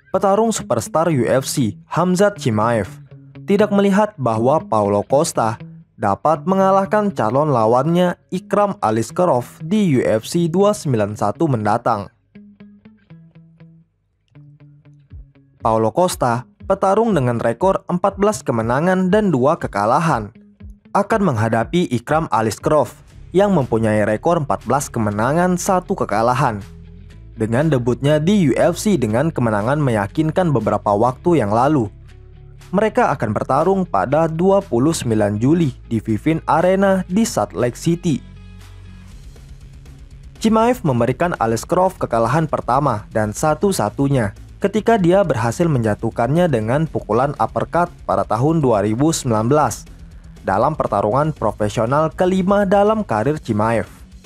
petarung superstar UFC Khamzat Chimaev tidak melihat bahwa Paulo Costa dapat mengalahkan calon lawannya Ikram Aliskerov di UFC 291 mendatang. Paulo Costa, petarung dengan rekor 14 kemenangan dan 2 kekalahan, akan menghadapi Ikram Aliskerov yang mempunyai rekor 14 kemenangan 1 kekalahan. Dengan debutnya di UFC dengan kemenangan meyakinkan beberapa waktu yang lalu, mereka akan bertarung pada 29 Juli di Vivint Arena di Salt Lake City. Chimaev memberikan Aliskerov kekalahan pertama dan satu-satunya ketika dia berhasil menjatuhkannya dengan pukulan uppercut pada tahun 2019 dalam pertarungan profesional kelima dalam karir Chimaev.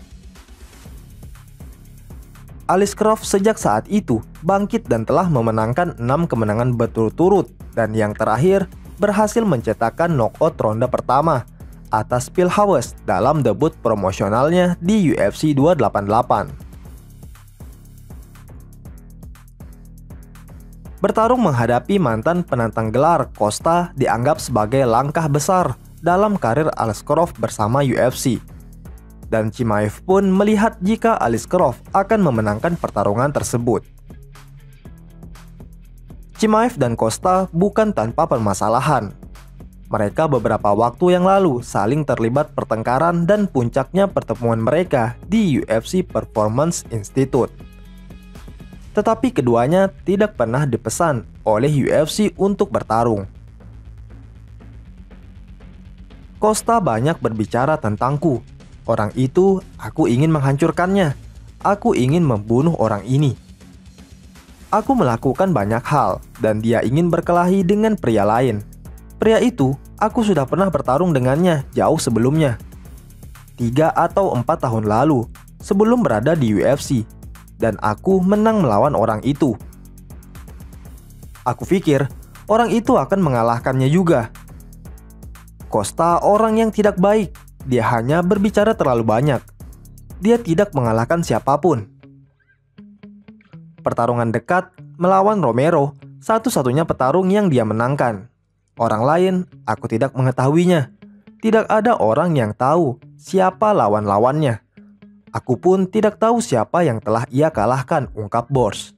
Aliskerov sejak saat itu bangkit dan telah memenangkan 6 kemenangan berturut-turut dan yang terakhir berhasil mencetakkan knockout ronde pertama atas Phil Hawes dalam debut promosionalnya di UFC 288. Bertarung menghadapi mantan penantang gelar, Costa dianggap sebagai langkah besar dalam karir Aliskerov bersama UFC. Dan Chimaev pun melihat jika Aliskerov akan memenangkan pertarungan tersebut. Chimaev dan Costa bukan tanpa permasalahan. Mereka beberapa waktu yang lalu saling terlibat pertengkaran dan puncaknya pertemuan mereka di UFC Performance Institute. Tetapi keduanya tidak pernah dipesan oleh UFC untuk bertarung. Costa banyak berbicara tentangku. Orang itu, aku ingin menghancurkannya. Aku ingin membunuh orang ini. Aku melakukan banyak hal dan dia ingin berkelahi dengan pria lain. Pria itu, aku sudah pernah bertarung dengannya jauh sebelumnya. 3 atau 4 tahun lalu, sebelum berada di UFC. Dan aku menang melawan orang itu. Aku pikir orang itu akan mengalahkannya juga. Costa orang yang tidak baik. Dia hanya berbicara terlalu banyak. Dia tidak mengalahkan siapapun. Pertarungan dekat melawan Romero, satu-satunya petarung yang dia menangkan. Orang lain, aku tidak mengetahuinya. Tidak ada orang yang tahu siapa lawan-lawannya. Aku pun tidak tahu siapa yang telah ia kalahkan, ungkap Bors.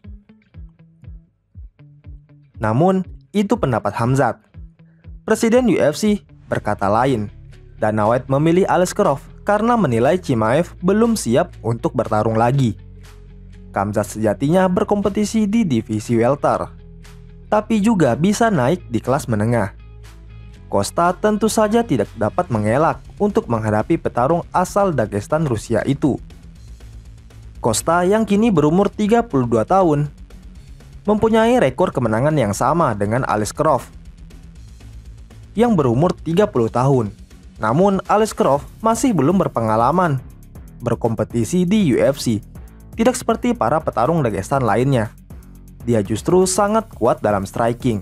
Namun, itu pendapat Khamzat. Presiden UFC berkata lain. Dana White memilih Aliskerov karena menilai Chimaev belum siap untuk bertarung lagi. Khamzat sejatinya berkompetisi di divisi welter, tapi juga bisa naik di kelas menengah. Costa tentu saja tidak dapat mengelak untuk menghadapi petarung asal Dagestan Rusia itu. Costa yang kini berumur 32 tahun mempunyai rekor kemenangan yang sama dengan Aliskerov yang berumur 30 tahun. Namun Aliskerov masih belum berpengalaman berkompetisi di UFC, tidak seperti para petarung Dagestan lainnya. Dia justru sangat kuat dalam striking.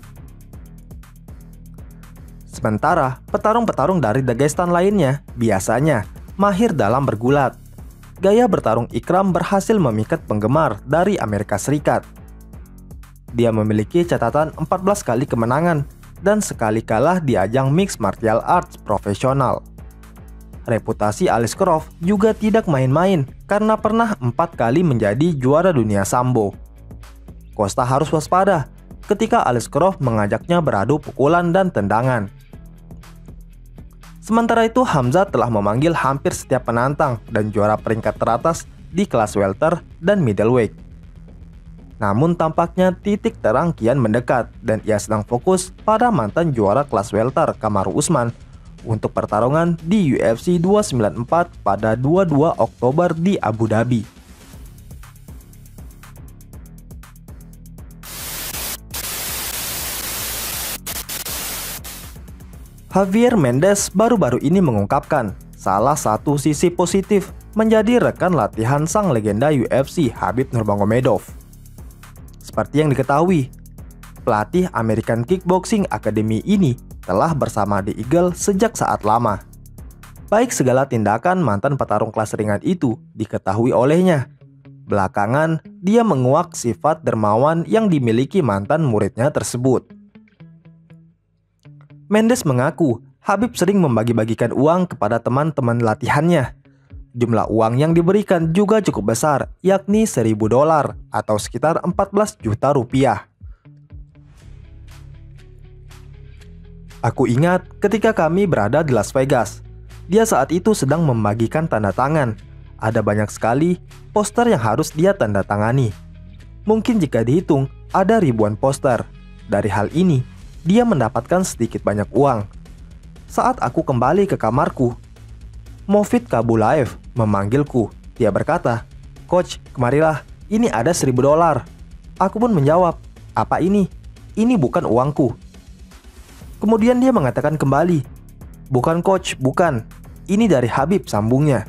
Sementara petarung-petarung dari Dagestan lainnya biasanya mahir dalam bergulat. Gaya bertarung Ikram berhasil memikat penggemar dari Amerika Serikat. Dia memiliki catatan 14 kali kemenangan dan sekali kalah di ajang mixed martial arts profesional. Reputasi Aliskerov juga tidak main-main karena pernah 4 kali menjadi juara dunia sambo. Costa harus waspada ketika Aliskerov mengajaknya beradu pukulan dan tendangan. Sementara itu, Khamzat telah memanggil hampir setiap penantang dan juara peringkat teratas di kelas welter dan middleweight. Namun tampaknya titik terang kian mendekat dan ia sedang fokus pada mantan juara kelas welter Kamaru Usman untuk pertarungan di UFC 294 pada 22 Oktober di Abu Dhabi. Javier Mendes baru-baru ini mengungkapkan salah satu sisi positif menjadi rekan latihan sang legenda UFC Khabib Nurmagomedov. Seperti yang diketahui, pelatih American Kickboxing Academy ini telah bersama The Eagle sejak saat lama. Baik segala tindakan mantan petarung kelas ringan itu diketahui olehnya. Belakangan, dia menguak sifat dermawan yang dimiliki mantan muridnya tersebut. Mendes mengaku Khabib sering membagi-bagikan uang kepada teman-teman latihannya. Jumlah uang yang diberikan juga cukup besar, yakni $1.000 atau sekitar 14 juta rupiah. Aku ingat ketika kami berada di Las Vegas. Dia saat itu sedang membagikan tanda tangan. Ada banyak sekali poster yang harus dia tanda tangani. Mungkin jika dihitung, ada ribuan poster. Dari hal ini, dia mendapatkan sedikit banyak uang. Saat aku kembali ke kamarku, Movit Kabulaev memanggilku. Dia berkata, "Coach, kemarilah, ini ada $1.000. Aku pun menjawab, "Apa ini? Ini bukan uangku." Kemudian dia mengatakan kembali, "Bukan coach, bukan. Ini dari Khabib," sambungnya.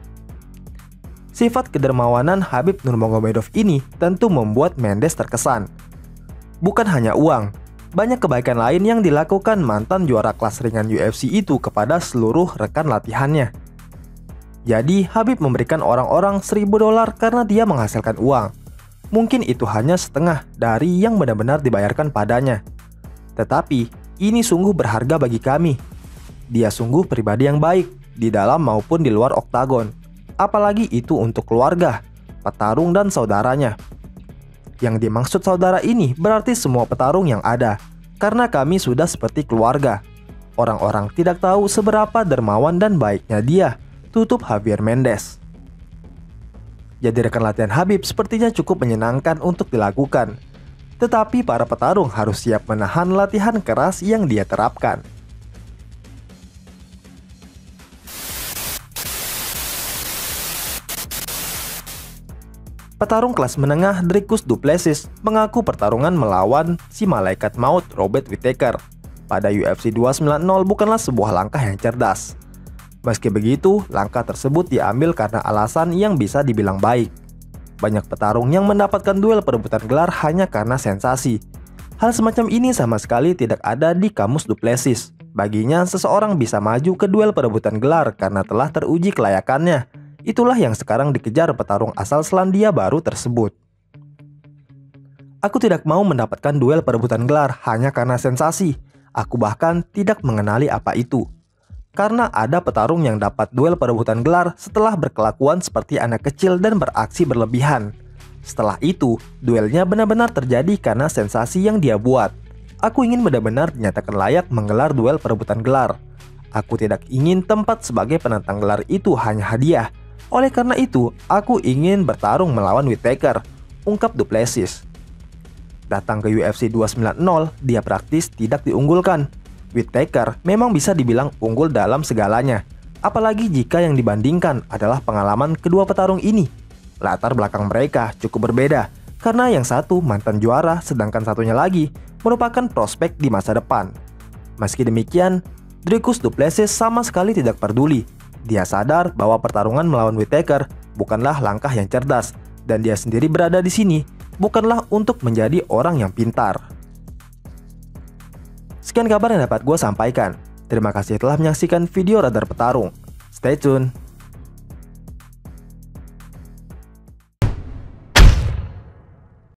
Sifat kedermawanan Khabib Nurmagomedov ini tentu membuat Mendes terkesan. Bukan hanya uang, banyak kebaikan lain yang dilakukan mantan juara kelas ringan UFC itu kepada seluruh rekan latihannya. Jadi Khabib memberikan orang-orang $1.000 karena dia menghasilkan uang. Mungkin itu hanya setengah dari yang benar-benar dibayarkan padanya. Tetapi ini sungguh berharga bagi kami. Dia sungguh pribadi yang baik di dalam maupun di luar oktagon. Apalagi itu untuk keluarga, petarung dan saudaranya. Yang dimaksud saudara ini berarti semua petarung yang ada, karena kami sudah seperti keluarga. Orang-orang tidak tahu seberapa dermawan dan baiknya dia, tutup Javier Mendes. Jadi rekan latihan Khabib sepertinya cukup menyenangkan untuk dilakukan. Tetapi para petarung harus siap menahan latihan keras yang dia terapkan. Petarung kelas menengah Dricus Du Plessis mengaku pertarungan melawan si malaikat maut Robert Whittaker pada UFC 290 bukanlah sebuah langkah yang cerdas. Meski begitu, langkah tersebut diambil karena alasan yang bisa dibilang baik. Banyak petarung yang mendapatkan duel perebutan gelar hanya karena sensasi. Hal semacam ini sama sekali tidak ada di kamus Du Plessis. Baginya, seseorang bisa maju ke duel perebutan gelar karena telah teruji kelayakannya. Itulah yang sekarang dikejar petarung asal Selandia Baru tersebut. Aku tidak mau mendapatkan duel perebutan gelar hanya karena sensasi. Aku bahkan tidak mengenali apa itu. Karena ada petarung yang dapat duel perebutan gelar setelah berkelakuan seperti anak kecil dan beraksi berlebihan. Setelah itu, duelnya benar-benar terjadi karena sensasi yang dia buat. Aku ingin benar-benar dinyatakan layak menggelar duel perebutan gelar. Aku tidak ingin tempat sebagai penantang gelar itu hanya hadiah. Oleh karena itu, aku ingin bertarung melawan Whittaker, ungkap Du Plessis. Datang ke UFC 290, dia praktis tidak diunggulkan. Whittaker memang bisa dibilang unggul dalam segalanya, apalagi jika yang dibandingkan adalah pengalaman kedua petarung ini. Latar belakang mereka cukup berbeda, karena yang satu mantan juara sedangkan satunya lagi merupakan prospek di masa depan. Meski demikian, Dricus Du Plessis sama sekali tidak peduli. Dia sadar bahwa pertarungan melawan Whittaker bukanlah langkah yang cerdas, dan dia sendiri berada di sini bukanlah untuk menjadi orang yang pintar. Sekian kabar yang dapat gue sampaikan. Terima kasih telah menyaksikan video Radar Petarung. Stay tune.